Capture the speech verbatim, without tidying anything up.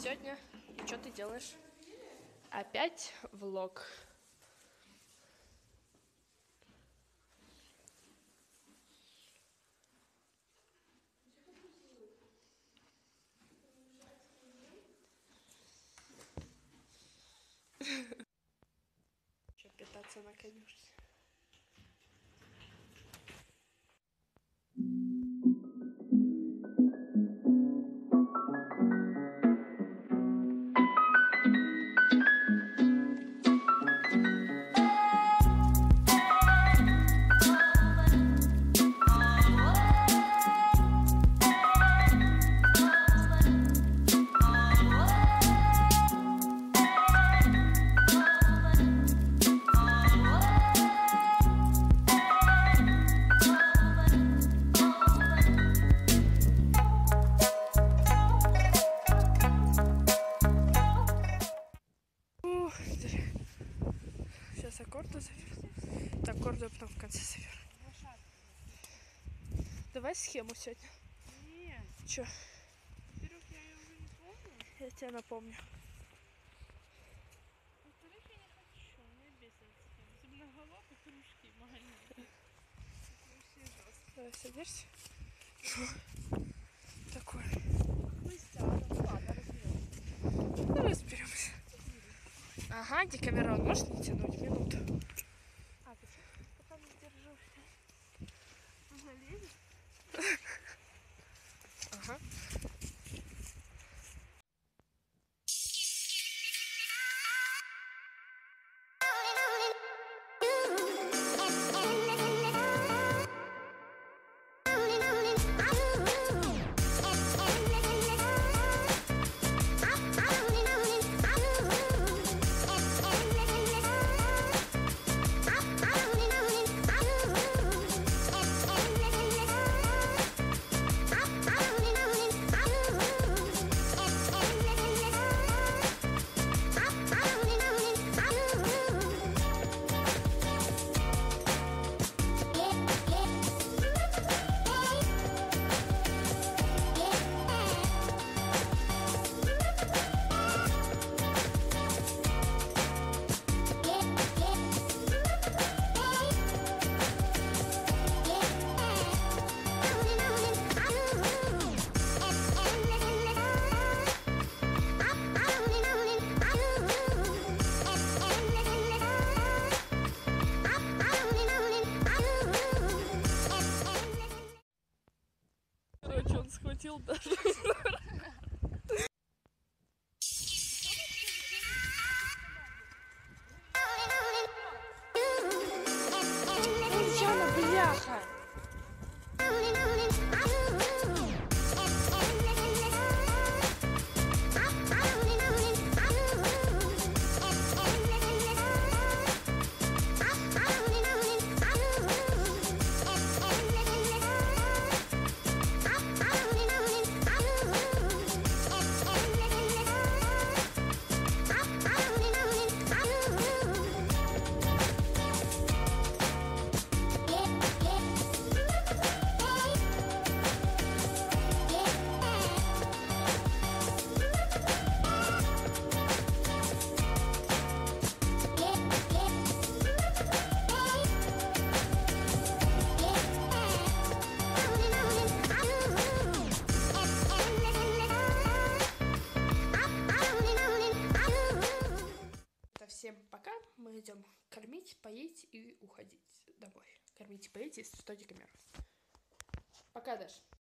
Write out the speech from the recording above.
сегодня? Что ты делаешь? Опять влог. Что питаться на конюшне? Сейчас аккорды заверну. Так, аккорды потом в конце заверну. Давай схему сегодня. Нет. Че? Во-первых, я ее уже не помню. Я тебя напомню. Во-вторых, я не хочу. Мне бесит схема. Особенно голова и кружки маленькие. Вообще жестко. Давай садишься. Что? Такое. Хлыстя, ладно, разберемся. Ну, разберемся. Ага, Декамерон, можешь не тянуть минуту? А, ты что? Пока не держу. Залезет? Ага. Короче, он схватил даже. Ульяна, бляха! Всем пока. Мы идем кормить, поить и уходить домой. Кормить, поить и сто Декамерон. Пока, Даш.